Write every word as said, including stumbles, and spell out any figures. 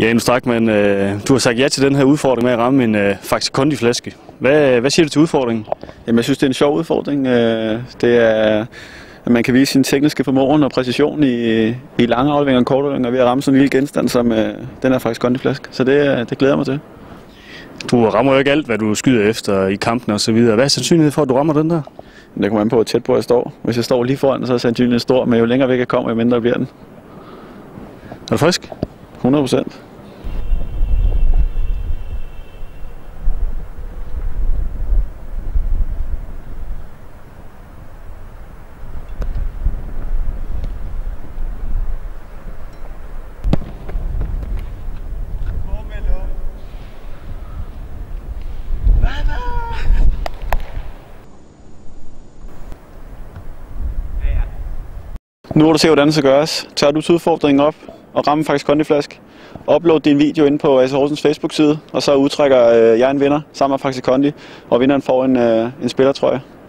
Ja, Strakman, øh, du har sagt ja til den her udfordring med at ramme en øh, Faxe Kondi-flaske. Hvad, hvad siger du til udfordringen? Jamen, jeg synes, det er en sjov udfordring. Det er, at man kan vise sin tekniske formåen og præcision i, i lange afleveringer og korte afleveringer ved at ramme sådan en lille genstand som øh, den her Faxe Kondi-flaske. Så det, det glæder jeg mig til. Du rammer jo ikke alt, hvad du skyder efter i kampen og så videre. Hvad er sandsynligheden for, at du rammer den der? Det kommer an på, hvor tæt på jeg står. Hvis jeg står lige foran, så er sandsynligheden stor, men jo længere væk jeg kommer, jo mindre bliver den. Er du frisk? hundrede procent. Nu vil du se, hvordan det skal gøres. Tager du udfordringen op og rammer Faxe Kondi-flaske. Upload din video ind på A C Horsens Facebook-side, og så udtrækker øh, jeg en vinder sammen med Faxe Kondi, og vinderen får en, øh, en spillertrøje.